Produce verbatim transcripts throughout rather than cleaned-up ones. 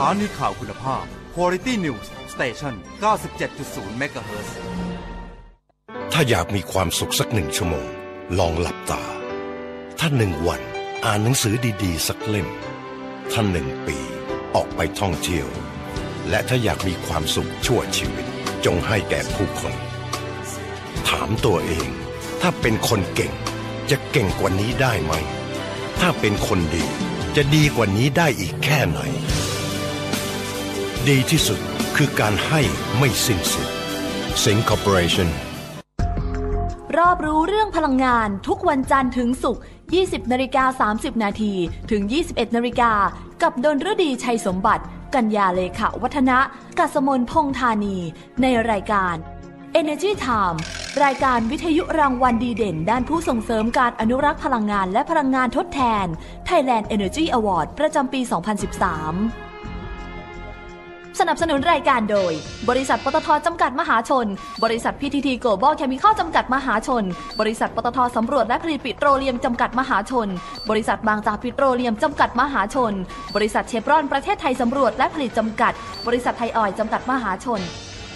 านีข่าวคุณภาพ Quality News Station เก้าสิบเจ็ดจุดศูนย์ เมกะเฮิรตซ์ถ้าอยากมีความสุขสักหนึ่งชั่วโมงลองหลับตาถ้าหนึ่งวันอ่านหนังสือดีๆสักเล่มถ้าหนึ่งปีออกไปท่องเที่ยวและถ้าอยากมีความสุขชั่วชีวิตจงให้แก่ผู้คนถามตัวเองถ้าเป็นคนเก่งจะเก่งกว่านี้ได้ไหมถ้าเป็นคนดีจะดีกว่านี้ได้อีกแค่ไหนดีที่สุดคือการให้ไม่สิ้นสุด Sing Corporation รอบรู้เรื่องพลังงานทุกวันจันทร์ถึงศุกร์ ยี่สิบนาฬิกาสามสิบนาทีถึง ยี่สิบเอ็ดนาฬิกากับดลฤดีชัยสมบัติกัญญาเลขาวัฒนะกัสมลพงษ์ธานีในรายการ Energy Time รายการวิทยุรางวัลดีเด่นด้านผู้ส่งเสริมการอนุรักษ์พลังงานและพลังงานทดแทน Thailand Energy Award ประจำปี สองพันสิบสามสนับสนุนรายการโดยบริษัทปตท.จำกัดมหาชนบริษัท พี ที ที Global Chemical จำกัดมหาชนบริษัทปตท.สำรวจและผลิตปิโตรเลียมจำกัดมหาชนบริษัทบางจากปิโตรเลียมจำกัดมหาชนบริษัทเชฟรอนประเทศไทยสำรวจและผลิตจำกัดบริษัทไทยออยล์จำกัดมหาชน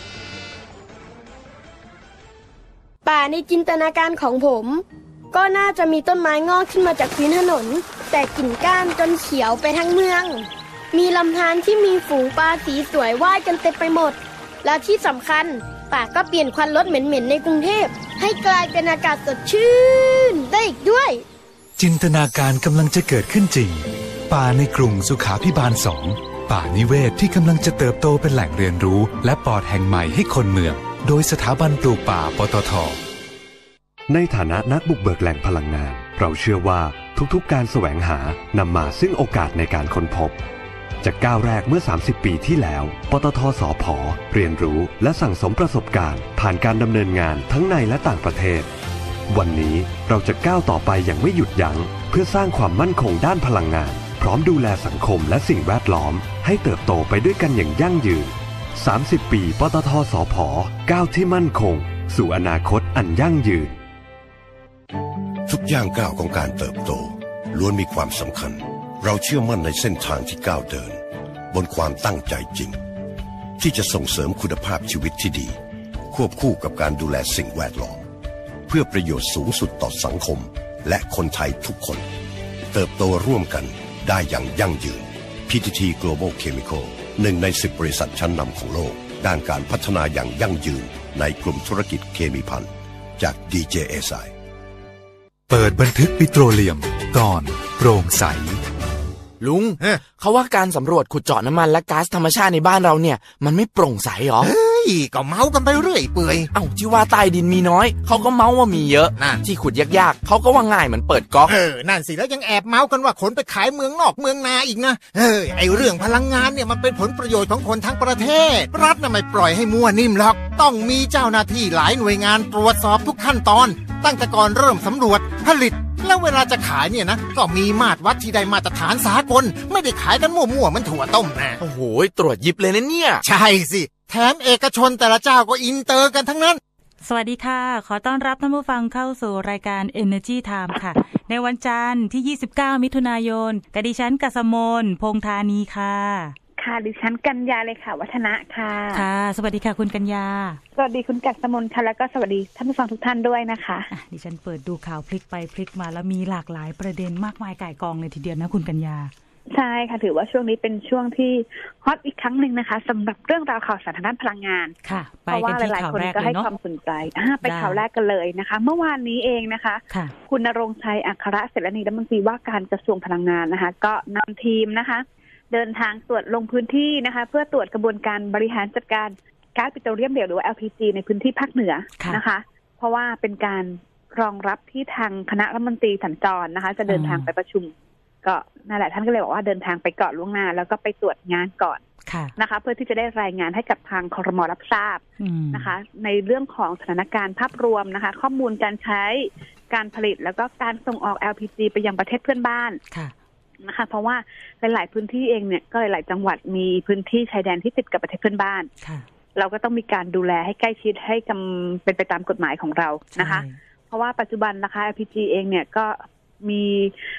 ป่าในจินตนาการของผมก็น่าจะมีต้นไม้งอกขึ้นมาจากพื้นถนนแต่กิ่งก้านจนเขียวไปทั้งเมืองมีลำธารที่มีฝูงปลาสีสวยว่ายกันเต็มไปหมดและที่สำคัญป่าก็เปลี่ยนควันรถเหม็นๆในกรุงเทพให้กลายเป็นอากาศสดชื่นได้อีกด้วยจินตนาการกำลังจะเกิดขึ้นจริงป่าในกรุงสุขาภิบาลสองป่านิเวศที่กำลังจะเติบโตเป็นแหล่งเรียนรู้และปอดแห่งใหม่ให้คนเมืองโดยสถาบันปลูกป่าปตท. ในฐานะนักบุกเบิกแหล่งพลังงานเราเชื่อว่าทุกๆการแสวงหานำมาซึ่งโอกาสในการค้นพบจากก้าวแรกเมื่อสามสิบปีที่แล้วปตท.สผ.เรียนรู้และสั่งสมประสบการณ์ผ่านการดำเนินงานทั้งในและต่างประเทศวันนี้เราจะก้าวต่อไปอย่างไม่หยุดยั้งเพื่อสร้างความมั่นคงด้านพลังงานพร้อมดูแลสังคมและสิ่งแวดล้อมให้เติบโตไปด้วยกันอย่างยั่งยืนสามสิบปีปตท.สผ.ก้าวที่มั่นคงสู่อนาคตอันยั่งยืนทุกย่างก้าวของการเติบโตล้วนมีความสำคัญเราเชื่อมั่นในเส้นทางที่ก้าวเดินบนความตั้งใจจริงที่จะส่งเสริมคุณภาพชีวิตที่ดีควบคู่กับการดูแลสิ่งแวดล้อมเพื่อประโยชน์สูงสุดต่อสังคมและคนไทยทุกคนเติบโตร่วมกันได้อย่างยั่งยืน พี ที ที Global Chemical หนึ่งในสิบบริษัทชั้นนำของโลกด้านการพัฒนาอย่างยั่งยืนในกลุ่มธุรกิจเคมีภัณฑ์จาก ดี เจ เอส ไอเปิดบันทึกปิโตรเลียมตอนโปร่งใสลุงเขาว่าการสำรวจขุดเจาะน้ำมันและก๊าซธรรมชาติในบ้านเราเนี่ยมันไม่โปร่งใสหรอเฮ้ยก็เมากันไปเรื่อยเปื่อยเอ้าที่ว่าใต้ดินมีน้อยเขาก็เมาว่ามีเยอะที่ขุดยากๆเขาก็ว่าง่ายเหมือนเปิดก๊อกเออนั่นสิแล้วยังแอบเมากันว่าขนไปขายเมืองนอกเมืองนาอีกนะเออไอเรื่องพลังงานเนี่ยมันเป็นผลประโยชน์ของคนทั้งประเทศรัฐน่ะไม่ปล่อยให้มั่วนิ่มหรอกต้องมีเจ้าหน้าที่หลายหน่วยงานตรวจสอบทุกขั้นตอนตั้งแต่ก่อนเริ่มสำรวจผลิตแล้วเวลาจะขายเนี่ยนะก็มีมาตรวัดที่ได้มาตรฐานสากลไม่ได้ขายกันมั่วๆมันถั่วต้มนะโอ้โหตรวจยิบเลยนะเนี่ยใช่สิแถมเอกชนแต่ละเจ้าก็อินเตอร์กันทั้งนั้นสวัสดีค่ะขอต้อนรับท่านผู้ฟังเข้าสู่รายการ Energy Time ค่ะในวันจันทร์ที่ยี่สิบเก้ามิถุนายนกับดิฉันกัสมลพงษ์ธานีค่ะค่ะดิฉันกัญญาเลยค่ะวัฒนะค่ะค่ะสวัสดีค่ะคุณกัญญาสวัสดีคุณกัสมลค่ะแล้วก็สวัสดีท่านผู้ฟังทุกท่านด้วยนะคะอ่ะดิฉันเปิดดูข่าวพลิกไปพลิกมาแล้วมีหลากหลายประเด็นมากมายก่ายกองเลยทีเดียวนะคุณกัญญาใช่ค่ะถือว่าช่วงนี้เป็นช่วงที่ฮอตอีกครั้งหนึ่งนะคะสำหรับเรื่องราวข่าวสารทางด้านพลังงานค่ะเพราะว่าหลายๆคนก็ให้ความสนใจไปข่าวแรกกันเลยนะคะเมื่อวานนี้เองนะคะคุณณรงค์ชัยอัครเสรณีรัฐมนตรีว่าการกระทรวงพลังงานนะคะก็นำทีมนะคะเดินทางตรวจลงพื้นที่นะคะเพื่อตรวจกระบวนการบริหารจัดการก๊าซปิโตรเลียมเหลวหรือว่า แอล พี จี ในพื้นที่ภาคเหนือนะคะเพราะว่าเป็นการรองรับที่ทางคณะรัฐมนตรีสัญจรนะคะจะเดินทางไปประชุมก็นั่นแหละท่านก็เลยบอกว่าเดินทางไปก่อนล่วงหน้าแล้วก็ไปตรวจงานก่อนนะคะเพื่อที่จะได้รายงานให้กับทางครม.รับทราบนะคะในเรื่องของสถานการณ์ภาพรวมนะคะข้อมูลการใช้การผลิตแล้วก็การส่งออก แอล พี จี ไปยังประเทศเพื่อนบ้านนะคะเพราะว่าหลายๆพื้นที่เองเนี่ยก็หลายๆจังหวัดมีพื้นที่ชายแดนที่ติดกับประเทศเพื่อนบ้านเราก็ต้องมีการดูแลให้ใกล้ชิดให้กำเป็นไปตามกฎหมายของเรานะคะเพราะว่าปัจจุบันนะคะ แอล พี จี เองเนี่ยก็มี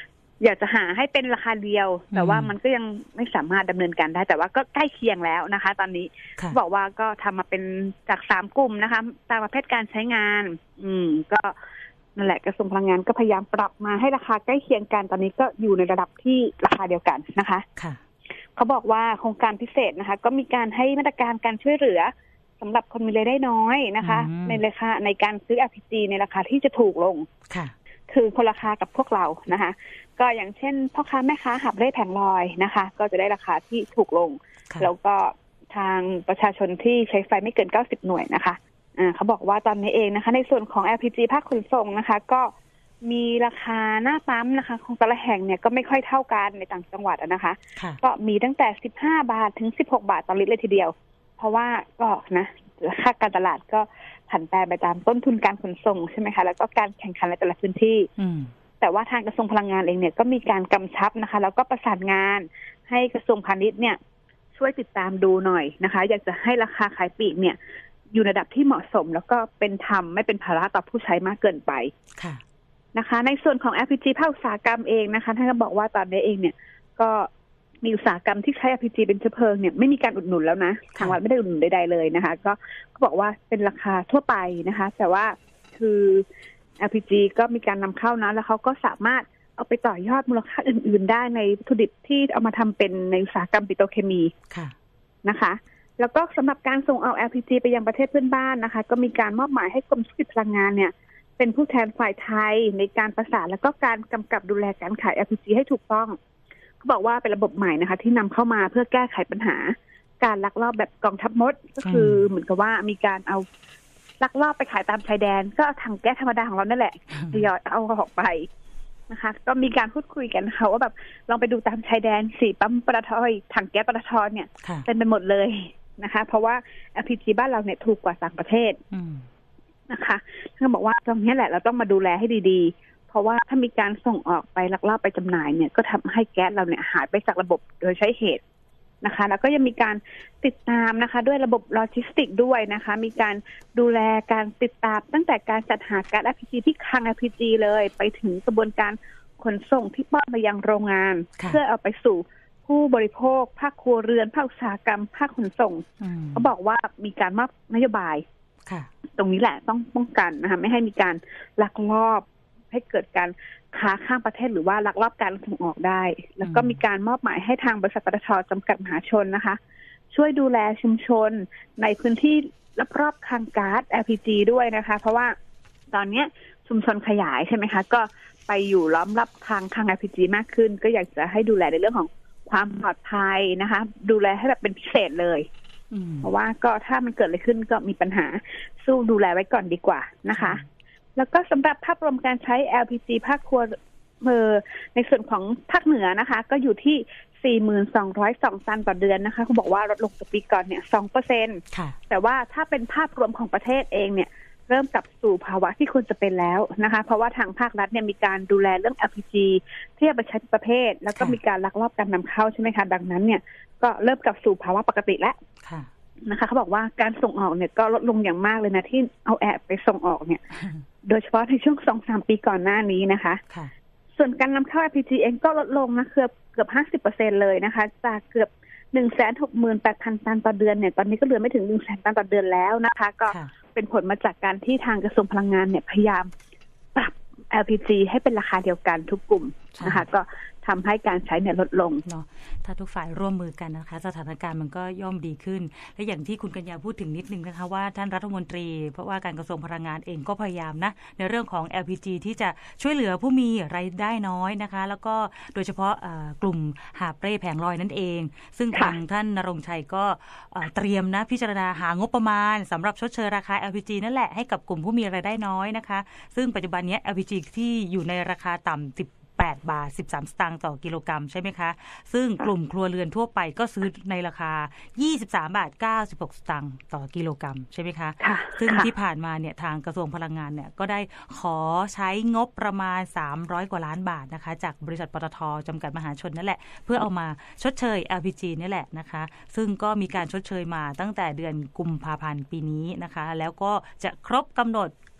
อยากจะหาให้เป็นราคาเดียวแต่ว่ามันก็ยังไม่สามารถดำเนินการได้แต่ว่าก็ใกล้เคียงแล้วนะคะตอนนี้บอกว่าก็ทำมาเป็นจากสามกลุ่มนะคะตามประเภทการใช้งานอืมก็นั่นแหละกระทรวงพลังงานก็พยายามปรับมาให้ราคาใกล้เคียงกันตอนนี้ก็อยู่ในระดับที่ราคาเดียวกันนะคะเขาบอกว่าโครงการพิเศษนะคะก็มีการให้มาตรการการช่วยเหลือสำหรับคนมีรายได้น้อยนะคะในราคาในการซื้อ แอล พี จี ในราคาที่จะถูกลงคือคนราคากับพวกเรานะคะก็อย่างเช่นพ่อค้าแม่ค้าหับเร่แผงลอยนะคะก็จะได้ราคาที่ถูกลงแล้วก็ทางประชาชนที่ใช้ไฟไม่เกินเก้าสิบหน่วยนะคะอ่าเขาบอกว่าตอนนี้เองนะคะในส่วนของ แอล พี จี ภาคขนส่งนะคะก็มีราคาหน้าปั๊มนะคะของแต่ละแห่งเนี่ยก็ไม่ค่อยเท่ากันในต่างจังหวัดนะคะก็มีตั้งแต่สิบห้าบาทถึงสิบหกบาทต่อลิตรเลยทีเดียวเพราะว่าก็นะราคาการตลาดก็ผันแปรไปตามต้นทุนการขนส่งใช่ไหมคะแล้วก็การแข่งขันในแต่ละพื้นที่แต่ว่าทางกระทรวงพลังงานเองเนี่ยก็มีการกำชับนะคะแล้วก็ประสานงานให้กระทรวงพาณิชย์เนี่ยช่วยติดตามดูหน่อยนะคะอยากจะให้ราคาขายปลีกเนี่ยอยู่ในระดับที่เหมาะสมแล้วก็เป็นธรรมไม่เป็นภาระต่อผู้ใช้มากเกินไปนะคะในส่วนของ แอล พี จี ภาคอุตสาหกรรมเองนะคะท่านก็บอกว่าตอนนี้เองเนี่ยก็มีอุตสาหกรรมที่ใช้ แอล พี จี เป็นเชื้อเพลิงเนี่ยไม่มีการอุดหนุนแล้วนะทางวัดไม่ได้อุดหนุนใดๆเลยนะคะก็ก็บอกว่าเป็นราคาทั่วไปนะคะแต่ว่าคือ แอล พี จี ก็มีการนำเข้านะแล้วเขาก็สามารถเอาไปต่อยอดมูลค่าอื่นๆได้ในวัตถุดิบที่เอามาทำเป็นในอุตสาหกรรมปิโตรเคมีนะคะแล้วก็สำหรับการส่งเอา แอล พี จี ไปยังประเทศเพื่อนบ้านนะคะก็มีการมอบหมายให้กรมธุรกิจพลังงานเนี่ยเป็นผู้แทนฝ่ายไทยในการประสานแล้วก็การกำกับดูแลการขาย แอล พี จี ให้ถูกต้องเขาบอกว่าเป็นระบบใหม่นะคะที่นำเข้ามาเพื่อแก้ไขปัญหาการลักลอบแบบกองทัพมดก็คือเหมือนกับว่ามีการเอาลักลอบไปขายตามชายแดนก็ถังแก๊สธรรมดาของเรานั่นแหละทยอยเอาออกไปนะคะก็มีการพูดคุยกันค่ะว่าแบบลองไปดูตามชายแดนสี่ปั๊มปตท.ถังแก๊สปตท.เนี่ยเป็นไปหมดเลยนะคะเพราะว่า แอล พี จี บ้านเราเนี่ยถูกกว่าต่างประเทศนะคะท่านบอกว่าตรงนี้แหละเราต้องมาดูแลให้ดีๆเพราะว่าถ้ามีการส่งออกไปลักลอบไปจำหน่ายเนี่ยก็ทำให้แก๊สเราเนี่ยหายไปจากระบบโดยใช้เหตุนะคะแล้วก็ยังมีการติดตามนะคะด้วยระบบโลจิสติกด้วยนะคะมีการดูแลการติดตามตั้งแต่การจัดหาก๊าซ แอล พี จี ที่คลัง แอล พี จี เลยไปถึงกระบวนการขนส่งที่ป้อนมายังโรงงานเพื่อเอาไปสู่ผู้บริโภคภาคครัวเรือนภาคอุตสาหกรรมภาคขนส่งเขาบอกว่ามีการมอบนโยบายตรงนี้แหละต้องป้องกันนะคะไม่ให้มีการลักลอบให้เกิดการค้าข้ามประเทศหรือว่าลักลอบการส่งออกได้แล้วก็มีการมอบหมายให้ทางบริษัทปตท.จำกัดมหาชนนะคะช่วยดูแลชุมชนในพื้นที่รอบๆคลังก๊าซ แอล พี จี ด้วยนะคะเพราะว่าตอนนี้ชุมชนขยายใช่ไหมคะก็ไปอยู่ล้อมรับทางทาง แอล พี จี มากขึ้นก็อยากจะให้ดูแลในเรื่องของความปลอดภัยนะคะดูแลให้แบบเป็นพิเศษเลยเพราะว่าก็ถ้ามันเกิดอะไรขึ้นก็มีปัญหาสู้ดูแลไว้ก่อนดีกว่านะคะแล้วก็สำหรับภาพรวมการใช้ แอล พี จี ภาคครัวเรือนในส่วนของภาคเหนือนะคะก็อยู่ที่ สี่หมื่นสองร้อยสอง ตันต่อเดือนนะคะเขาบอกว่าลดลงจากปีก่อนเนี่ย สองเปอร์เซ็นต์ แต่ว่าถ้าเป็นภาพรวมของประเทศเองเนี่ยเริ่มกลับสู่ภาวะที่ควรจะเป็นแล้วนะคะเพราะว่าทางภาครัฐเนี่ยมีการดูแลเรื่อง แอล พี จี ที่จะไปใช้ประเภทแล้วก็มีการลักลอบการนำเข้าใช่ไหมคะดังนั้นเนี่ยก็เริ่มกลับสู่ภาวะปกติแล้วนะคะเขาบอกว่าการส่งออกเนี่ยก็ลดลงอย่างมากเลยนะที่เอาแอบไปส่งออกเนี่ยโดยเฉพาะในช่วง สองถึงสาม ปีก่อนหน้านี้นะคะส่วนการนำเข้า แอล พี จี เองก็ลดลงนะเกือบเกือบ ห้าสิบเปอร์เซ็นต์ เลยนะคะจากเกือบ หนึ่งแสนหกหมื่นแปดพัน ตันต่อเดือนเนี่ยตอนนี้ก็เหลือไม่ถึง หนึ่งแสน ตันต่อเดือนแล้วนะคะก็เป็นผลมาจากการที่ทางกระทรวงพลังงานเนี่ยพยายามปรับ แอล พี จี ให้เป็นราคาเดียวกันทุกกลุ่มนะคะก็ทำให้การใช้เนี่ยลดลงเนาะถ้าทุกฝ่ายร่วมมือกันนะคะสถานการณ์มันก็ย่อมดีขึ้นและอย่างที่คุณกัญญาพูดถึงนิดนึงนะคะว่าท่านรัฐมนตรีเพราะว่าการกระทรวงพลังงานเองก็พยายามนะในเรื่องของ แอล พี จี ที่จะช่วยเหลือผู้มีรายได้น้อยนะคะแล้วก็โดยเฉพาะกลุ่มหาบเร่แผงลอยนั่นเองซึ่งทางท่านณรงค์ชัยก็เตรียมนะพิจารณาหางบประมาณสำหรับชดเชยราคา แอล พี จี นั่นแหละให้กับกลุ่มผู้มีรายได้น้อยนะคะซึ่งปัจจุบันนี้ แอล พี จี ที่อยู่ในราคาต่ำสิบแปดบาทสิบสามสตางค์ต่อกิโลกรัมใช่ไหมคะซึ่งกลุ่มครัวเรือนทั่วไปก็ซื้อในราคายี่สิบสามบาทเก้าสิบหกสตางค์ต่อกิโลกรัมใช่ไหมคะซึ่งที่ผ่านมาเนี่ยทางกระทรวงพลังงานเนี่ยก็ได้ขอใช้งบประมาณสามร้อยกว่าล้านบาทนะคะจากบริษัทปตท.จำกัดมหาชนนั่นแหละเพื่อเอามาชดเชย แอล พี จี นี่แหละนะคะซึ่งก็มีการชดเชยมาตั้งแต่เดือนกุมภาพันธ์ปีนี้นะคะแล้วก็จะครบกำหนดก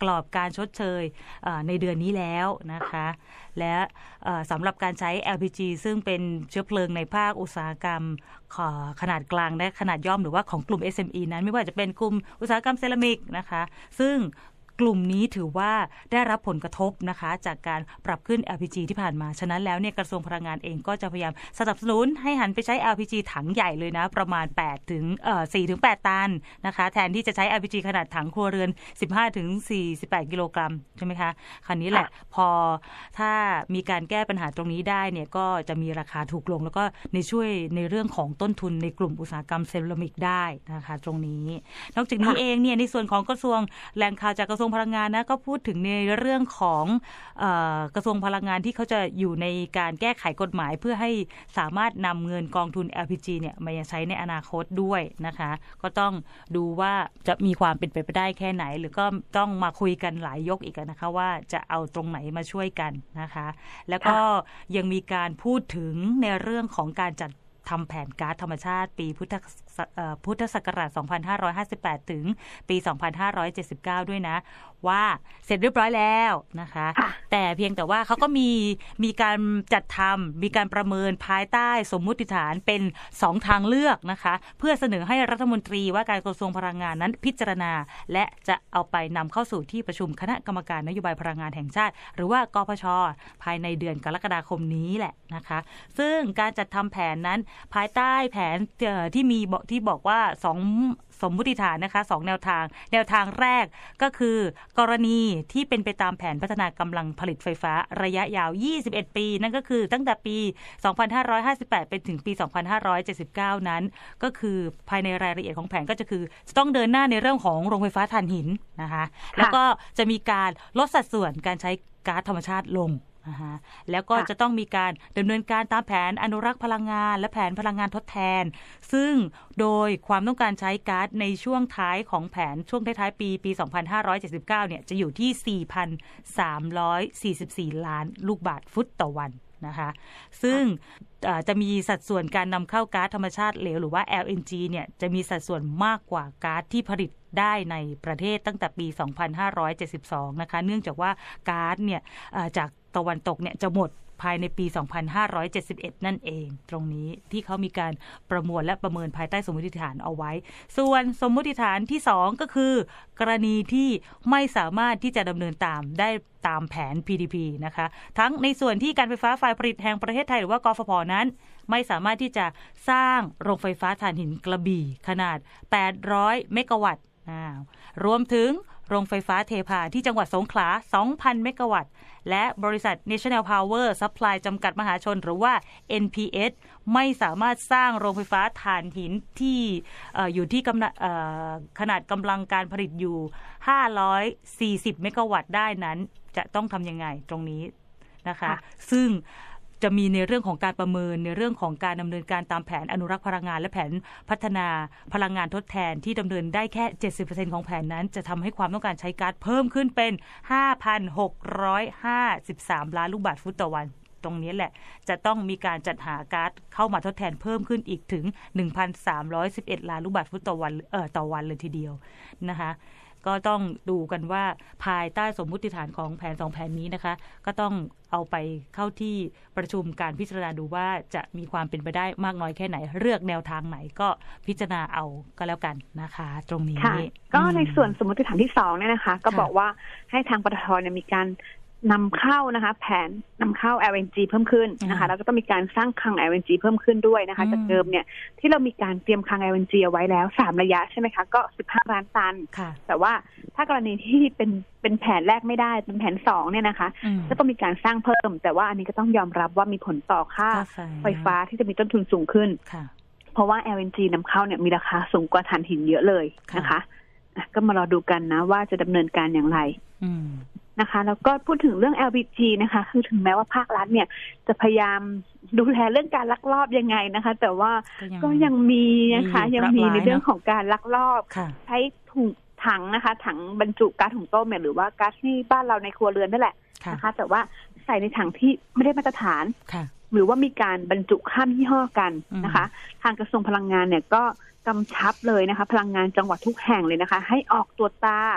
กรอบการชดเชยในเดือนนี้แล้วนะคะและสำหรับการใช้ แอล พี จี ซึ่งเป็นเชื้อเพลิงในภาคอุตสาหกรรมขนาดกลางและขนาดย่อมหรือว่าของกลุ่ม เอส เอ็ม อี นั้นไม่ว่าจะเป็นกลุ่มอุตสาหกรรมเซรามิกนะคะซึ่งกลุ่มนี้ถือว่าได้รับผลกระทบนะคะจากการปรับขึ้น แอล พี จี ที่ผ่านมาฉะนั้นแล้วเนี่ยกระทรวงพลังงานเองก็จะพยายามสนับสนุนให้หันไปใช้ แอล พี จี ถังใหญ่เลยนะประมาณ8ถึงเอ่อสี่ถึงแปดตันนะคะแทนที่จะใช้ แอล พี จี ขนาดถังครัวเรือนสิบห้าถึงสี่สิบแปดกิโลกรัมใช่ไหมคะคราวนี้แหละพอถ้ามีการแก้ปัญหาตรงนี้ได้เนี่ยก็จะมีราคาถูกลงแล้วก็ในช่วยในเรื่องของต้นทุนในกลุ่มอุตสาหกรรมเซรามิกได้นะคะตรงนี้นอกจากนี้เองเนี่ยในส่วนของกระทรวงแหล่งข่าวจากกระทรวงพลังงานนะก็พูดถึงในเรื่องของเอ่อกระทรวงพลังงานที่เขาจะอยู่ในการแก้ไขกฎหมายเพื่อให้สามารถนำเงินกองทุน แอล พี จี เนี่ยมาใช้ในอนาคตด้วยนะคะก็ต้องดูว่าจะมีความเป็นไปได้แค่ไหนหรือก็ต้องมาคุยกันหลายยกอีกนะคะว่าจะเอาตรงไหนมาช่วยกันนะคะแล้วก็ยังมีการพูดถึงในเรื่องของการจัดทำแผนก๊าซธรรมชาติปีพุทธพุทธศักราชสองพันห้าร้อยห้าสิบแปดถึงปีสองพันห้าร้อยเจ็ดสิบเก้าด้วยนะว่าเสร็จเรียบร้อยแล้วนะคะแต่เพียงแต่ว่าเขาก็มีมีการจัดทำมีการประเมินภายใต้สมมุติฐานเป็นสองทางเลือกนะคะเพื่อเสนอให้รัฐมนตรีว่าการกระทรวงพลังงานนั้นพิจารณาและจะเอาไปนำเข้าสู่ที่ประชุมคณะกรรมการนโยบายพลังงานแห่งชาติหรือว่ากพช.ภายในเดือนกรกฎาคมนี้แหละนะคะซึ่งการจัดทำแผนนั้นภายใต้แผนที่มีที่บอกว่าสองสมมุติฐานนะคะสองแนวทางแนวทางแรกก็คือกรณีที่เป็นไปตามแผนพัฒนากำลังผลิตไฟฟ้าระยะยาวยี่สิบเอ็ดปีนั่นก็คือตั้งแต่ปีสองพันห้าร้อยห้าสิบแปดไปถึงปีสองพันห้าร้อยเจ็ดสิบเก้านั้นก็คือภายในรายละเอียดของแผนก็จะคือจะต้องเดินหน้าในเรื่องของโรงไฟฟ้าถ่านหินนะคะแล้วก็จะมีการลดสัดส่วนการใช้ก๊าซธรรมชาติลงนะคะแล้วก็จะต้องมีการดำเนินการตามแผนอนุรักษ์พลังงานและแผนพลังงานทดแทนซึ่งโดยความต้องการใช้ก๊าซในช่วงท้ายของแผนช่วงท้ายๆปีปีสองพันห้าร้อยเจ็ดสิบเก้าเนี่ยจะอยู่ที่ สี่พันสามร้อยสี่สิบสี่ ล้านลูกบาศก์ฟุตต่อวันนะคะซึ่งจะมีสัดส่วนการนำเข้าก๊าซธรรมชาติเหลวหรือว่า แอล เอ็น จี เนี่ยจะมีสัดส่วนมากกว่าก๊าซที่ผลิตได้ในประเทศตั้งแต่ปีสองพันห้าร้อยเจ็ดสิบสองนะคะเนื่องจากว่าก๊าซเนี่ยจากตะวันตกเนี่ยจะหมดภายในปีสองพันห้าร้อยเจ็ดสิบเอ็ดนั่นเองตรงนี้ที่เขามีการประมวลและประเมินภายใต้สมมติฐานเอาไว้ส่วนสมมติฐานที่สองก็คือกรณีที่ไม่สามารถที่จะดำเนินตามได้ตามแผน พี ดี พี นะคะทั้งในส่วนที่การไฟฟ้าฝ่ายผลิตแห่งประเทศไทยหรือว่ากฟผ.นั้นไม่สามารถที่จะสร้างโรงไฟฟ้าถ่านหินกระบี่ขนาดแปดร้อยเมกะวัตต์รวมถึงโรงไฟฟ้าเทพาที่จังหวัดสงขลา สองพัน เมกะวัตต์และบริษัท National Power Supply จำกัดมหาชนหรือว่า เอ็น พี เอส ไม่สามารถสร้างโรงไฟฟ้าถ่านหินที่ออยู่ที่ขนาดกำลังการผลิตอยู่ห้าร้อยสี่สิบเมกะวัตต์ได้นั้นจะต้องทำยังไงตรงนี้นะคะซึ่งจะมีในเรื่องของการประเมินในเรื่องของการดำเนินการตามแผนอนุรักษ์พลังงานและแผนพัฒนาพลังงานทดแทนที่ดำเนินได้แค่ เจ็ดสิบเปอร์เซ็นต์ ของแผนนั้นจะทำให้ความต้องการใช้ก๊าซเพิ่มขึ้นเป็น ห้าพันหกร้อยห้าสิบสาม ล้านลูกบาศก์ฟุตต่อวันตรงนี้แหละจะต้องมีการจัดหาก๊าซเข้ามาทดแทนเพิ่มขึ้นอีกถึง หนึ่งพันสามร้อยสิบเอ็ด ล้านลูกบาศก์ฟุตต่อวันเอ่อต่อวันเลยทีเดียวนะคะก็ต้องดูกันว่าภายใต้สมมุติฐานของแผนสองแผนนี้นะคะก็ต้องเอาไปเข้าที่ประชุมการพิจารณาดูว่าจะมีความเป็นไปได้มากน้อยแค่ไหนเลือกแนวทางไหนก็พิจารณาเอาก็แล้วกันนะคะตรงนี้ก็ในส่วนสมมุติฐานที่สองเนี่ยนะคะก็บอกว่าให้ทางปตท.เนี่ยมีการนำเข้านะคะแผนนำเข้า แอล เอ็น จี เพิ่มขึ้นนะคะแล้วก็ต้องมีการสร้างคลัง แอล เอ็น จี เพิ่มขึ้นด้วยนะคะจากเดิมเนี่ยที่เรามีการเตรียมคลัง แอล เอ็น จี เอาไว้แล้วสามระยะใช่ไหมคะก็สิบห้าล้านตันแต่ว่าถ้ากรณีที่เป็นเป็นแผนแรกไม่ได้เป็นแผนสองเนี่ยนะคะก็ต้องมีการสร้างเพิ่มแต่ว่าอันนี้ก็ต้องยอมรับว่ามีผลต่อค่าไฟฟ้าที่จะมีต้นทุนสูงขึ้นเพราะว่า แอล เอ็น จี นำเข้าเนี่ยมีราคาสูงกว่าถ่านหินเยอะเลยนะคะก็มารอดูกันนะว่าจะดำเนินการอย่างไรนะคะแล้วก็พูดถึงเรื่อง แอล พี จี นะคะคือถึงแม้ว่าภาครัฐเนี่ยจะพยายามดูแลเรื่องการลักลอบยังไงนะคะแต่ว่าก็ยังมีนะคะยังมีในเรื่องของการลักลอบใช้ถุงถังนะคะถังบรรจุก๊าซถุงต้มหรือว่าก๊าซที่บ้านเราในครัวเรือนนั่นแหละนะคะแต่ว่าใส่ในถังที่ไม่ได้มาตรฐานหรือว่ามีการบรรจุข้ามยี่ห้อกันนะคะทางกระทรวงพลังงานเนี่ยก็กำชับเลยนะคะพลังงานจังหวัดทุกแห่งเลยนะคะให้ออกตรวจตา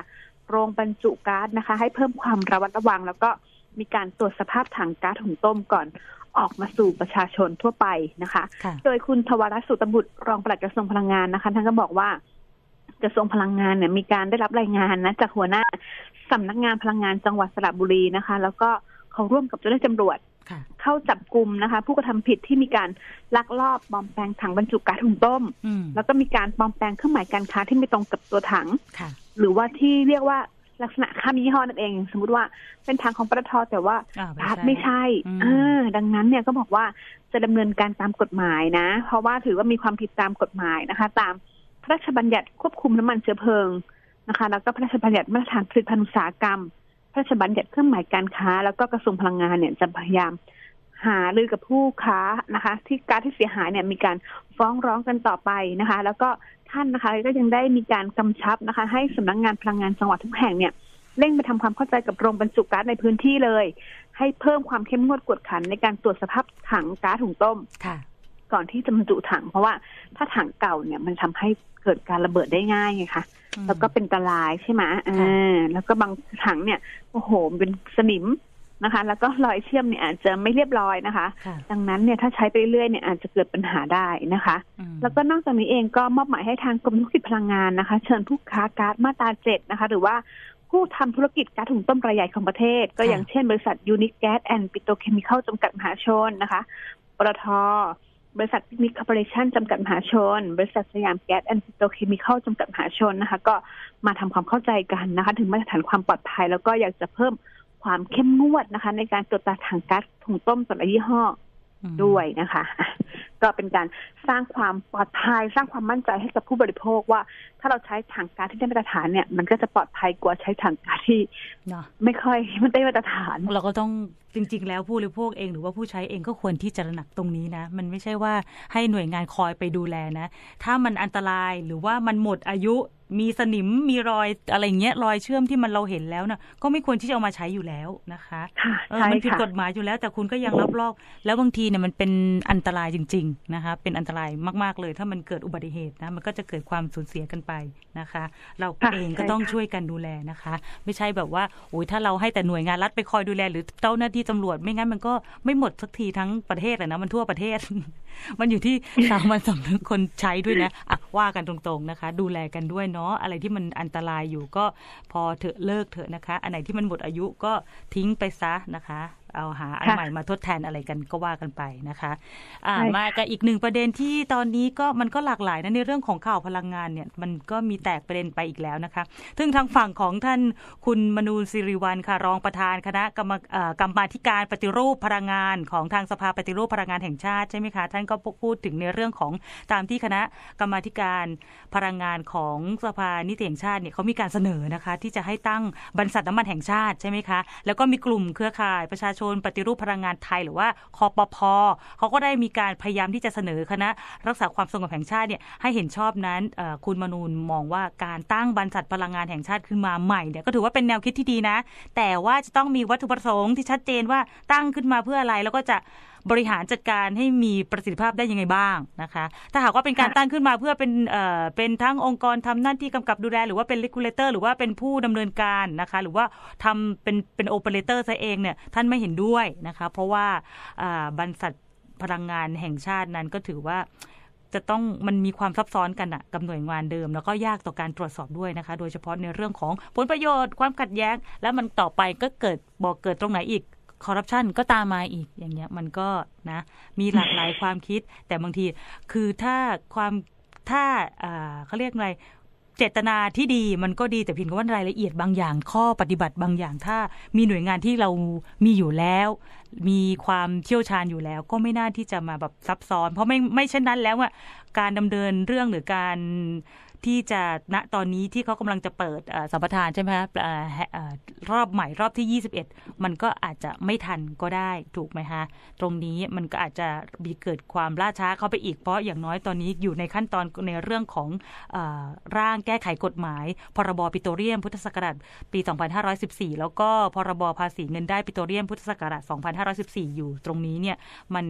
โรงบรรจุก๊าซนะคะให้เพิ่มความระมัดระวังแล้วก็มีการตรวจสภาพถังก๊าซหุงต้มก่อนออกมาสู่ประชาชนทั่วไปนะคะโดยคุณทวรัตน์สุตบุตรรองปลัดกระทรวงพลังงานนะคะท่านก็บอกว่ากระทรวงพลังงานเนี่ยมีการได้รับรายงานนะจากหัวหน้าสำนักงานพลังงานจังหวัดสระบุรีนะคะแล้วก็เขาร่วมกับเจ้าหน้าที่ตำรวจเข้าจับกุมนะคะผู้กระทำผิดที่มีการลักลอบปลอมแปลงถังบรรจุก๊าซหุงต้มแล้วก็มีการปลอมแปลงเครื่องหมายการค้าที่ไม่ตรงกับตัวถังหรือว่าที่เรียกว่าลักษณะข้ามยี่ห้อนั่นเองสมมติว่าเป็นถังของปตท.แต่ว่าก๊าซไม่ใช่อ่าดังนั้นเนี่ยก็บอกว่าจะดำเนินการตามกฎหมายนะเพราะว่าถือว่ามีความผิดตามกฎหมายนะคะตามพระราชบัญญัติควบคุมน้ำมันเชื้อเพลิงนะคะแล้วก็พระราชบัญญัติมาตรฐานผลิตภัณฑ์อุตสาหกรรมพระราชบัญญัติเครื่องหมายการค้าแล้วก็กระทรวงพลังงานเนี่ยจะพยายามหารือกับผู้ค้านะคะที่ก๊าซที่เสียหายเนี่ยมีการฟ้องร้องกันต่อไปนะคะแล้วก็ท่านนะคะก็ยังได้มีการกำชับนะคะให้สำนักงานพลังงานจังหวัดทุกแห่งเนี่ยเร่งไปทำความเข้าใจกับโรงบรรจุก๊าซในพื้นที่เลยให้เพิ่มความเข้มงวดกวดขันในการตรวจสภาพถังก๊าซหุงต้มก่อนที่จะบรรจุถังเพราะว่าถ้าถังเก่าเนี่ยมันทำให้เกิดการระเบิดได้ง่ายไงคะแล้วก็เป็นอันตรายใช่ไหมอ่าแล้วก็บางถังเนี่ยโอ้โหเป็นสนิมนะคะแล้วก็รอยเชื่อมเนี่ยอาจจะไม่เรียบร้อยนะคะดังนั้นเนี่ยถ้าใช้ไปเรื่อยเนี่ยอาจจะเกิดปัญหาได้นะคะแล้วก็นอกจากนี้เองก็มอบหมายให้ทางกรมธุรกิจพลังงานนะคะเชิญผู้ค้าก๊าซมาตราเจ็ดนะคะหรือว่าผู้ทำธุรกิจก๊าซหุงต้มรายใหญ่ของประเทศก็อย่างเช่นบริษัทยูนิคแก๊สแอนด์ปิโตรเคมีคอลจำกัดมหาชนนะคะปตท.บริษัทพิมิคคอร์ปอเรชั่นจำกัดมหาชนบริษัทสยามแก๊สแอนด์ปิโตรเคมีคอลจำกัดมหาชนนะคะก็มาทำความเข้าใจกันนะคะถึงมาตรฐานความปลอดภัยแล้วก็อยากจะเพิ่มความเข้มงวดนะคะในการตรวจตราถังก๊าซหุงต้มแต่ละยี่ห้อด้วยนะคะก็เป็นการสร้างความปลอดภัยสร้างความมั่นใจให้กับผู้บริโภคว่าถ้าเราใช้ถังก๊าซที่ได้มาตรฐานเนี่ยมันก็จะปลอดภัยกว่าใช้ถังก๊าซที่ไม่ค่อยมันได้มาตรฐานเราก็ต้องจริงๆแล้วผู้บริโภคเองหรือว่าผู้ใช้เองก็ควรที่จะระหนักตรงนี้นะมันไม่ใช่ว่าให้หน่วยงานคอยไปดูแลนะถ้ามันอันตรายหรือว่ามันหมดอายุมีสนิมมีรอยอะไรเงี้ยรอยเชื่อมที่มันเราเห็นแล้วนะก็ไม่ควรที่จะเอามาใช้อยู่แล้วนะคะเออมันผิดกฎหมายอยู่แล้วแต่คุณก็ยังรับลอกแล้วบางทีเนี่ยมันเป็นอันตรายจริงๆนะคะเป็นอันตรายมากๆเลยถ้ามันเกิดอุบัติเหตุนะมันก็จะเกิดความสูญเสียกันไปนะคะเราเองก็ต้องช่วยกันดูแลนะคะไม่ใช่แบบว่าโอ้ยถ้าเราให้แต่หน่วยงานรัฐไปคอยดูแลหรือเจ้าหน้าที่ตำรวจไม่งั้นมันก็ไม่หมดสักทีทั้งประเทศเลยนะมันทั่วประเทศ มันอยู่ที่สามัญสำนึกคนใช้ด้วยนะอ่ะว่ากันตรงๆนะคะดูแลกันด้วยเนาะอะไรที่มันอันตรายอยู่ก็พอเถอะเลิกเถอะนะคะอันไหนที่มันหมดอายุก็ทิ้งไปซะนะคะเอาหาอันใหม่มาทดแทนอะไรกันก็ว่ากันไปนะคะอ่ามากับอีกหนึ่งประเด็นที่ตอนนี้ก็มันก็หลากหลายนะในเรื่องของข่าวพลังงานเนี่ยมันก็มีแตกประเด็นไปอีกแล้วนะคะซึ่งทางฝั่งของท่านคุณมนูนศิริวัลย์ค่ะรองประธานคณะกรรมกรรมาธิการปฏิรูปพลังงานของทางสภาปฏิรูปพลังงานแห่งชาติใช่ไหมคะท่านก็พูดถึงในเรื่องของตามที่คณะกรรมาธิการพลังงานของสภานิติแห่งชาติเนี่ยเขามีการเสนอนะคะที่จะให้ตั้งบรรษัทน้ำมันแห่งชาติใช่ไหมคะแล้วก็มีกลุ่มเครือข่ายประชาชนปฏิรูปพลังงานไทยหรือว่าคปภ.เขาก็ได้มีการพยายามที่จะเสนอคณะรักษาความสงบแห่งชาติเนี่ยให้เห็นชอบนั้นคุณมนูนมองว่าการตั้งบรรษัทพลังงานแห่งชาติขึ้นมาใหม่เนี่ยก็ถือว่าเป็นแนวคิดที่ดีนะแต่ว่าจะต้องมีวัตถุประสงค์ที่ชัดเจนว่าตั้งขึ้นมาเพื่ออะไรแล้วก็จะบริหารจัดการให้มีประสิทธิภาพได้ยังไงบ้างนะคะถ้าหากว่าเป็นการตั้งขึ้นมาเพื่อเป็นเอ่อเป็นทั้งองค์กรทำหน้าที่กำกับดูแลหรือว่าเป็น regulator หรือว่าเป็นผู้ดำเนินการนะคะหรือว่าทำเป็นเป็น operator ซะเองเนี่ยท่านไม่เห็นด้วยนะคะเพราะว่าบรรษัทพลังงานแห่งชาตินั้นก็ถือว่าจะต้องมันมีความซับซ้อนกันอะกับหน่วยงานเดิมแล้วก็ยากต่อการตรวจสอบด้วยนะคะโดยเฉพาะในเรื่องของผลประโยชน์ความขัดแย้งแล้วมันต่อไปก็เกิดบอกเกิดตรงไหนอีกคอร์รัปชันก็ตามมาอีกอย่างเงี้ยมันก็นะมีหลากหลายความคิดแต่บางทีคือถ้าความถ้าเขาเรียกอะไรเจตนาที่ดีมันก็ดีแต่เพียงแค่ว่ารายละเอียดบางอย่างข้อปฏิบัติบางอย่างถ้ามีหน่วยงานที่เรามีอยู่แล้วมีความเชี่ยวชาญอยู่แล้วก็ไม่น่าที่จะมาแบบซับซ้อนเพราะไม่ไม่เช่นนั้นแล้วอ่ะการดำเนินเรื่องหรือการที่จะณตอนนี้ที่เขากำลังจะเปิดสัมปทานใช่ไหมคะรอบใหม่รอบที่ยี่สิบเอ็ดมันก็อาจจะไม่ทันก็ได้ถูกไหมคะตรงนี้มันก็อาจจะมีเกิดความล่าช้าเข้าไปอีกเพราะอย่างน้อยตอนนี้อยู่ในขั้นตอนในเรื่องของร่างแก้ไขกฎหมายพรบปิโตรเลียมพุทธศักราชปีสองพันห้าร้อยสิบสี่แล้วก็พรบภาษีเงินได้ปิโตรเลียมพุทธศักราชสองพันห้าร้อยสิบสี่อยู่ตรงนี้เนี่ยมัน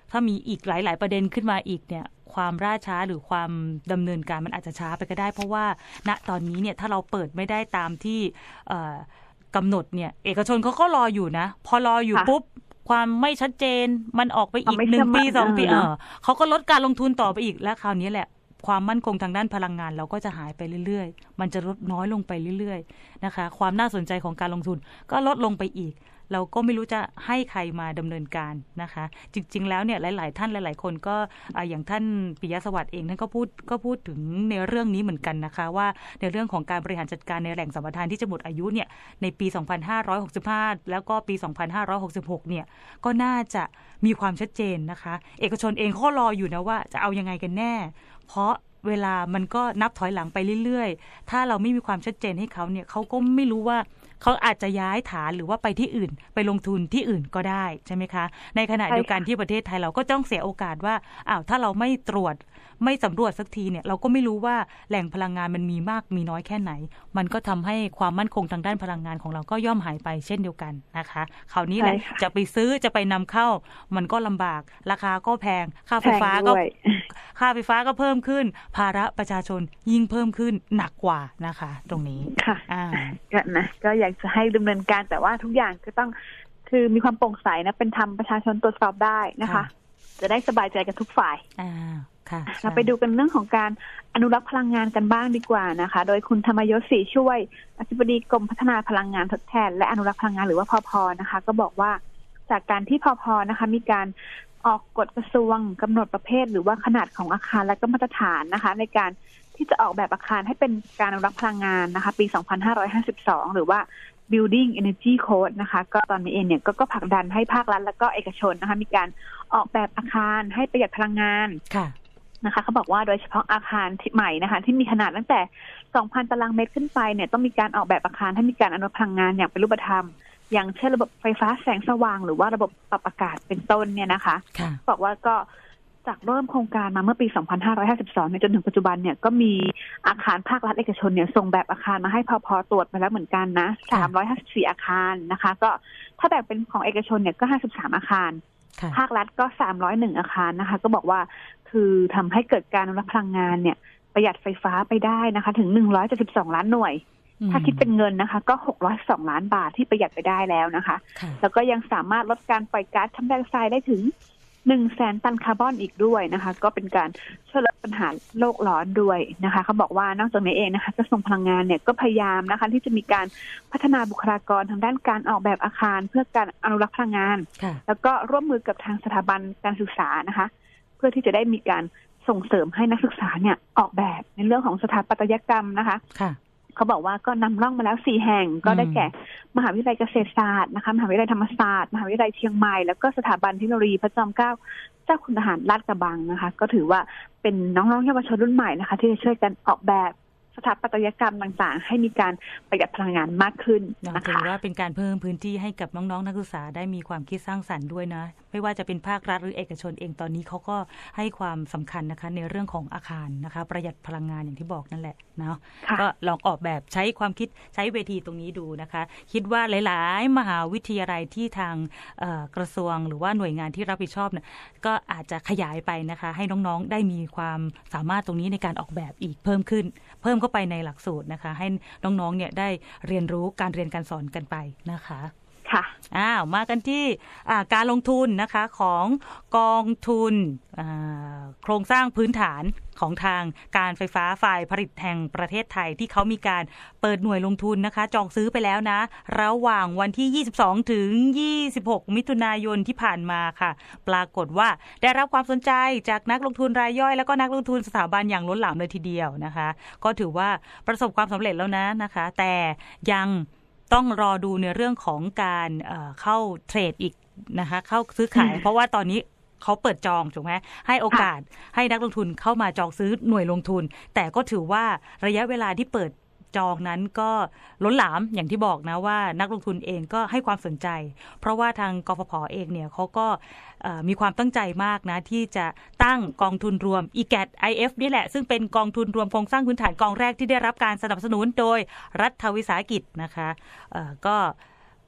ถ้ามีอีกหลายๆประเด็นขึ้นมาอีกเนี่ยความล่าช้าหรือความดำเนินการมันอาจจะช้าไปก็ได้เพราะว่าณตอนนี้เนี่ยถ้าเราเปิดไม่ได้ตามที่กำหนดเนี่ยเอกชนเขาก็รออยู่นะพอรออยู่ปุ๊บความไม่ชัดเจนมันออกไปอีกหนึ่งปีสองปีเออเขาก็ลดการลงทุนต่อไปอีกแล้วคราวนี้แหละความมั่นคงทางด้านพลังงานเราก็จะหายไปเรื่อยๆมันจะลดน้อยลงไปเรื่อยๆนะคะความน่าสนใจของการลงทุนก็ลดลงไปอีกเราก็ไม่รู้จะให้ใครมาดำเนินการนะคะจริงๆแล้วเนี่ยหลายๆท่านหลายๆคนก็อย่างท่านปิยะสวัสดิ์เองท่านก็พูดก็พูดถึงในเรื่องนี้เหมือนกันนะคะว่าในเรื่องของการบริหารจัดการในแหล่งสัมปทานที่จะหมดอายุเนี่ยในปีสองพันห้าร้อยหกสิบห้าแล้วก็ปีสองพันห้าร้อยหกสิบหกเนี่ยก็น่าจะมีความชัดเจนนะคะเอกชนเองเขารออยู่นะว่าจะเอายังไงกันแน่เพราะเวลามันก็นับถอยหลังไปเรื่อยๆถ้าเราไม่มีความชัดเจนให้เขาเนี่ยเขาก็ไม่รู้ว่าเขาอาจจะย้ายฐานหรือว่าไปที่อื่นไปลงทุนที่อื่นก็ได้ใช่ไหมคะในขณะเดียวกันที่ประเทศไทยเราก็ต้องเสียโอกาสว่าอ้าวถ้าเราไม่ตรวจไม่สำรวจสักทีเนี่ยเราก็ไม่รู้ว่าแหล่งพลังงานมันมีมากมีน้อยแค่ไหนมันก็ทำให้ความมั่นคงทางด้านพลังงานของเราก็ย่อมหายไปเช่นเดียวกันนะคะคราวนี้แหละจะไปซื้อจะไปนำเข้ามันก็ลำบากราคาก็แพงค่าไฟฟ้าก็ค่าไฟฟ้าก็เพิ่มขึ้นภาระประชาชนยิ่งเพิ่มขึ้นหนักกว่านะคะตรงนี้ค่ะอ่าก็นะก็อยากจะให้ดำเนินการแต่ว่าทุกอย่างก็ต้องคือมีความโปร่งใสนะเป็นธรรมประชาชนตรวจสอบได้นะคะจะได้สบายใจกันทุกฝ่ายอ่าค่ะเราไปดูกันเรื่องของการอนุรักษ์พลังงานกันบ้างดีกว่านะคะโดยคุณธรรมยศศรีช่วยอธิบดีกรมพัฒนาพลังงานทดแทนและอนุรักษ์พลังงานหรือว่าพพ.นะคะก็บอกว่าจากการที่พพ.นะคะมีการออกกฎกระทรวงกำหนดประเภทหรือว่าขนาดของอาคารและก็มาตรฐานนะคะในการที่จะออกแบบอาคารให้เป็นการอนุรักษ์พลังงานนะคะปีสองพันห้าร้อยห้าสิบสองหรือว่า Building Energy Code นะคะก็ตอนนี้เองเนี่ย ก, ก็ผลักดันให้ภาครัฐและก็เอกชนนะคะมีการออกแบบอาคารให้ประหยัดพลังงานนะคะเขาบอกว่าโดยเฉพาะอาคารที่ใหม่นะคะที่มีขนาดตั้งแต่ สองพัน ตารางเมตรขึ้นไปเนี่ยต้องมีการออกแบบอาคารให้มีการอนุรักษ์พลังงานอย่างเป็นรูปธรรมอย่างเช่นระบบไฟฟ้าแสงสว่างหรือว่าระบบปรับอากาศเป็นต้นเนี่ยนะคะบอกว่าก็จากเริ่มโครงการมาเมื่อปี สองพันห้าร้อยห้าสิบสอง ในจนถึงปัจจุบันเนี่ยก็มีอาคารภาครัฐเอกชนเนี่ยส่งแบบอาคารมาให้พพ.ตรวจไปแล้วเหมือนกันนะสามร้อยห้าสิบสี่อาคารนะคะก็ถ้าแบ่งเป็นของเอกชนเนี่ยก็ห้าสิบสามอาคารภาครัฐก็สามร้อยเอ็ดอาคารนะคะก็บอกว่าคือทำให้เกิดการอนุรักษ์พลังงานเนี่ยประหยัดไฟฟ้าไปได้นะคะถึงหนึ่งร้อยเจ็ดสิบสองล้านหน่วยถ้าคิดเป็นเงินนะคะก็หกร้อยสองล้านบาทที่ประหยัดไปได้แล้วนะคะแล้วก็ยังสามารถลดการปล่อยก๊าซคาร์บอนไดออกไซด์ได้ถึงหนึ่งแสนตันคาร์บอนอีกด้วยนะคะก็เป็นการช่วยลดปัญหาโลกร้อนด้วยนะคะเขาบอกว่านอกจากนี้เองนะคะกระทรวงพลังงานเนี่ยก็พยายามนะคะที่จะมีการพัฒนาบุคลากรทางด้านการออกแบบอาคารเพื่อการอนุรักษ์พลังงานแล้วก็ร่วมมือกับทางสถาบันการศึกษานะคะเพื่อที่จะได้มีการส่งเสริมให้นักศึกษาเนี่ยออกแบบในเรื่องของสถาปัตยกรรมนะคะเขาบอกว่าก็นำร่องมาแล้วสี่แห่งก็ได้แก่มหาวิทยาลัยเกษตรศาสตร์นะคะมหาวิทยาลัยธรรมศาสตร์มหาวิทยาลัยเชียงใหม่แล้วก็สถาบันเทคโนโลยีพระจอมเกล้าเจ้าคุณทหารลาดกระบังนะคะก็ถือว่าเป็นน้องๆเยาวชนรุ่นใหม่นะคะที่จะช่วยกันออกแบบสถาปัตยกรรมต่างๆให้มีการประหยัดพลังงานมากขึ้นนะคะถือว่าเป็นการเพิ่มพื้นที่ให้กับน้องๆนักศึกษาได้มีความคิดสร้างสรรค์ด้วยนะไม่ว่าจะเป็นภาครัฐหรือเอกชนเองตอนนี้เขาก็ให้ความสำคัญนะคะในเรื่องของอาคารนะคะประหยัดพลังงานอย่างที่บอกนั่นแหละเนาะก็ลองออกแบบใช้ความคิดใช้เวทีตรงนี้ดูนะคะคิดว่าหลายๆมหาวิทยาลัยที่ทางกระทรวงหรือว่าหน่วยงานที่รับผิดชอบเนี่ยก็อาจจะขยายไปนะคะให้น้องๆได้มีความสามารถตรงนี้ในการออกแบบอีกเพิ่มขึ้นเพิ่มเข้าไปในหลักสูตรนะคะให้น้องๆเนี่ยได้เรียนรู้การเรียนการสอนกันไปนะคะค่ะอ้าวมากันที่การลงทุนนะคะของกองทุนโครงสร้างพื้นฐานของทางการไฟฟ้าฝ่ายผลิตแห่งประเทศไทยที่เขามีการเปิดหน่วยลงทุนนะคะจองซื้อไปแล้วนะระหว่างวันที่ยี่สิบสองถึงยี่สิบหกมิถุนายนที่ผ่านมาค่ะปรากฏว่าได้รับความสนใจจากนักลงทุนรายย่อยแล้วก็นักลงทุนสถาบันอย่างล้นหลามเลยทีเดียวนะคะก็ถือว่าประสบความสำเร็จแล้วนะนะคะแต่ยังต้องรอดูในเรื่องของการเอ่อเข้าเทรดอีกนะคะเข้าซื้อขายเพราะว่าตอนนี้เขาเปิดจองถูกไหมให้โอกาสให้นักลงทุนเข้ามาจองซื้อหน่วยลงทุนแต่ก็ถือว่าระยะเวลาที่เปิดจองนั้นก็ล้นหลามอย่างที่บอกนะว่านักลงทุนเองก็ให้ความสนใจเพราะว่าทางกฟผ.เองเนี่ยเขาก็มีความตั้งใจมากนะที่จะตั้งกองทุนรวม อี แกท ไอ เอฟ นี่แหละซึ่งเป็นกองทุนรวมโครงสร้างพื้นฐานกองแรกที่ได้รับการสนับสนุนโดยรัฐวิสาหกิจนะคะก็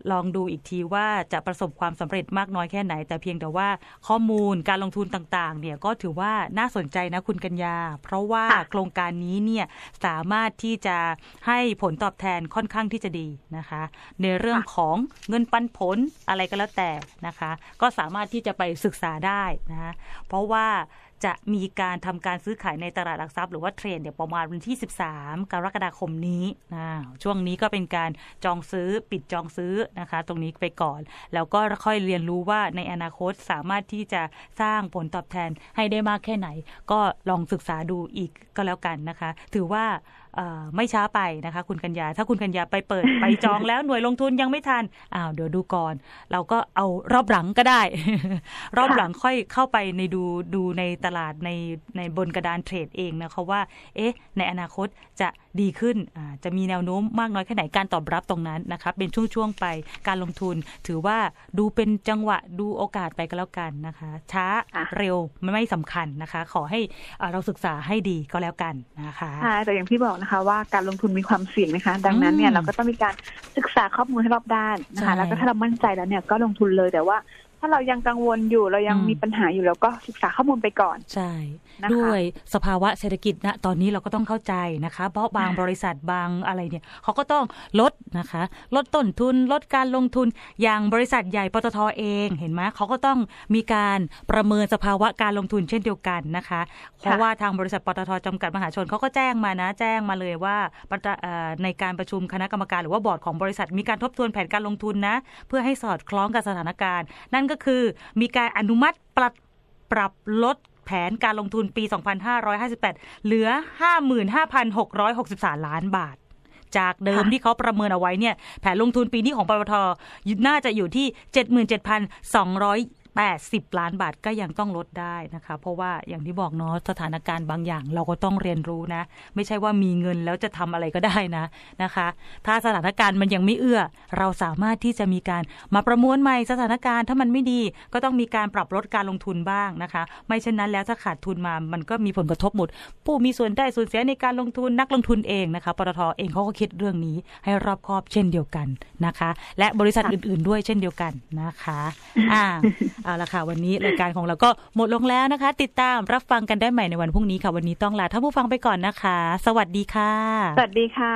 ลองดูอีกทีว่าจะประสบความสำเร็จมากน้อยแค่ไหนแต่เพียงแต่ว่าข้อมูลการลงทุนต่างๆเนี่ยก็ถือว่าน่าสนใจนะคุณกัญญาเพราะว่าโครงการนี้เนี่ยสามารถที่จะให้ผลตอบแทนค่อนข้างที่จะดีนะคะในเรื่องของเงินปันผลอะไรก็แล้วแต่นะคะก็สามารถที่จะไปศึกษาได้นะเพราะว่าจะมีการทำการซื้อขายในตลาดหลักทรัพย์หรือว่าเทรดเดี๋ยวประมาณวันที่สิบสามกรกฎาคมนี้นะช่วงนี้ก็เป็นการจองซื้อปิดจองซื้อนะคะตรงนี้ไปก่อนแล้วก็ค่อยเรียนรู้ว่าในอนาคตสามารถที่จะสร้างผลตอบแทนให้ได้มากแค่ไหนก็ลองศึกษาดูอีกก็แล้วกันนะคะถือว่าไม่ช้าไปนะคะคุณกัญญาถ้าคุณกัญญาไปเปิด ไปจองแล้วหน่วยลงทุนยังไม่ทันอ้าวเดี๋ยวดูก่อนเราก็เอารอบหลังก็ได้ รอบหลังค่อยเข้าไปในดูดูในตลาดในในบนกระดานเทรดเองนะคะว่าเอ๊ะในอนาคตจะดีขึ้นจะมีแนวโน้มมากน้อยแค่ไหนการตอบรับตรงนั้นนะคะเป็นช่วงๆไปการลงทุนถือว่าดูเป็นจังหวะดูโอกาสไปก็แล้วกันนะคะช้าเร็วไม่ไม่สำคัญนะคะขอให้เราศึกษาให้ดีก็แล้วกันนะคะใช่แต่อย่างที่บอกนะคะว่าการลงทุนมีความเสี่ยงนะคะดังนั้นเนี่ยเราก็ต้องมีการศึกษาข้อมูลให้รอบด้านนะคะแล้วก็ถ้าเรามั่นใจแล้วเนี่ยก็ลงทุนเลยแต่ว่าถ้าเรายังกังวลอยู่เรายังมีปัญหาอยู่แล้วก็ศึกษาข้อมูลไปก่อนใช่ด้วยสภาวะเศรษฐกิจณตอนนี้เราก็ต้องเข้าใจนะคะเพราะบางบริษัทบางอะไรเนี่ยเขาก็ต้องลดนะคะลดต้นทุนลดการลงทุนอย่างบริษัทใหญ่ปตท.เองเห็นไหมเขาก็ต้องมีการประเมินสภาวะการลงทุนเช่นเดียวกันนะคะเพราะว่าทางบริษัทปตท.จำกัดมหาชนเขาก็แจ้งมานะแจ้งมาเลยว่าในการประชุมคณะกรรมการหรือว่าบอร์ดของบริษัทมีการทบทวนแผนการลงทุนนะเพื่อให้สอดคล้องกับสถานการณ์นั่นก็คือมีการอนุมัติปรับปรับลดแผนการลงทุนปี สองพันห้าร้อยห้าสิบแปด เหลือ ห้าหมื่นห้าพันหกร้อยหกสิบสาม ล้านบาทจากเดิมที่เขาประเมินเอาไว้เนี่ยแผนลงทุนปีนี้ของปตท.น่าจะอยู่ที่ เจ็ดหมื่นเจ็ดพันสองร้อยแปดสิบ ล้านบาทก็ยังต้องลดได้นะคะเพราะว่าอย่างที่บอกเนาะสถานการณ์บางอย่างเราก็ต้องเรียนรู้นะไม่ใช่ว่ามีเงินแล้วจะทำอะไรก็ได้นะนะคะถ้าสถานการณ์มันยังไม่เอื้อเราสามารถที่จะมีการมาประมวลใหม่สถานการณ์ถ้ามันไม่ดีก็ต้องมีการปรับลดการลงทุนบ้างนะคะไม่เช่นนั้นแล้วถ้าขาดทุนมามันก็มีผลกระทบหมดผู้มีส่วนได้ส่วนเสียในการลงทุนนักลงทุนเองนะคะปตท.เองเขาก็คิดเรื่องนี้ให้รอบคอบเช่นเดียวกันนะคะและบริษัทอื่นๆด้วยเช่นเดียวกันนะคะอ่าเอาละค่ะวันนี้รายการของเราก็หมดลงแล้วนะคะติดตามรับฟังกันได้ใหม่ในวันพรุ่งนี้ค่ะวันนี้ต้องลาท่านผู้ฟังไปก่อนนะคะสวัสดีค่ะสวัสดีค่ะ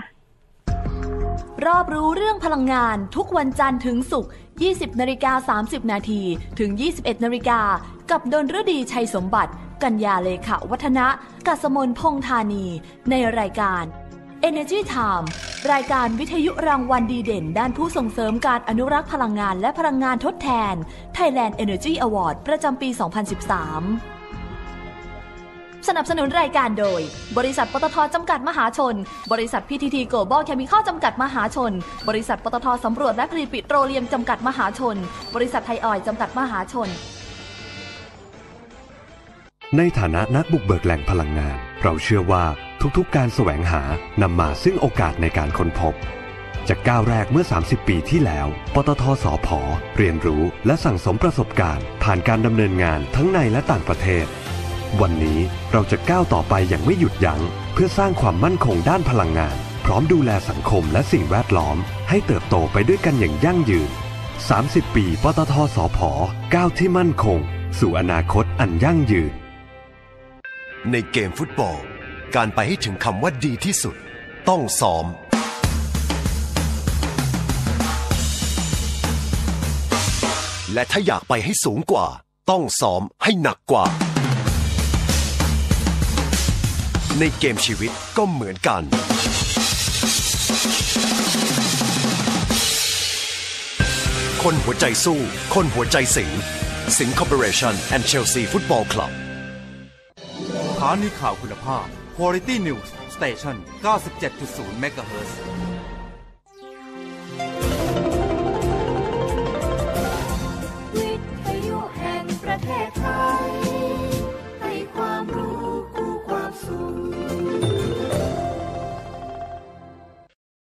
รอบรู้เรื่องพลังงานทุกวันจันทร์ถึงศุกร์ ยี่สิบนาฬิกาสามสิบนาทีถึง ยี่สิบเอ็ดนาฬิกากับดลฤดีชัยสมบัติกัญญาเลขาวัฒนะกัสมนพงษ์ธานีในรายการ Energy Time รายการวิทยุรางวัลดีเด่นด้านผู้ส่งเสริมการอนุรักษ์พลังงานและพลังงานทดแทน Thailand Energy Award ประจำปี สองพันสิบสาม สนับสนุนรายการโดยบริษัทปตท.จำกัดมหาชนบริษัท พี ที ที Global Chemical จำกัดมหาชนบริษัทปตท.สำรวจและผลิตปิโตรเลียมจำกัดมหาชนบริษัทไทยออยล์จำกัดมหาชนในฐานะนักบุกเบิกแหล่งพลังงานเราเชื่อว่าทุกๆการแสวงหานำมาซึ่งโอกาสในการค้นพบจากก้าวแรกเมื่อสามสิบปีที่แล้วปตท.สผ.เรียนรู้และสั่งสมประสบการณ์ผ่านการดำเนินงานทั้งในและต่างประเทศวันนี้เราจะก้าวต่อไปอย่างไม่หยุดยั้งเพื่อสร้างความมั่นคงด้านพลังงานพร้อมดูแลสังคมและสิ่งแวดล้อมให้เติบโตไปด้วยกันอย่างยั่งยืนสามสิบปีปตท.สผ.ก้าวที่มั่นคงสู่อนาคตอันยั่งยืนในเกมฟุตบอลการไปให้ถึงคำว่าดีที่สุดต้องซ้อมและถ้าอยากไปให้สูงกว่าต้องซ้อมให้หนักกว่าในเกมชีวิตก็เหมือนกันคนหัวใจสู้คนหัวใจสิงสิงห์คอร์ปอเรชั่น and Chelsea Football Club สถานีข่าวคุณภาพ Quality News Station เก้าสิบเจ็ดจุดศูนย์ เมกะเฮิรตซ์วิทยุแห่งประเทศไทย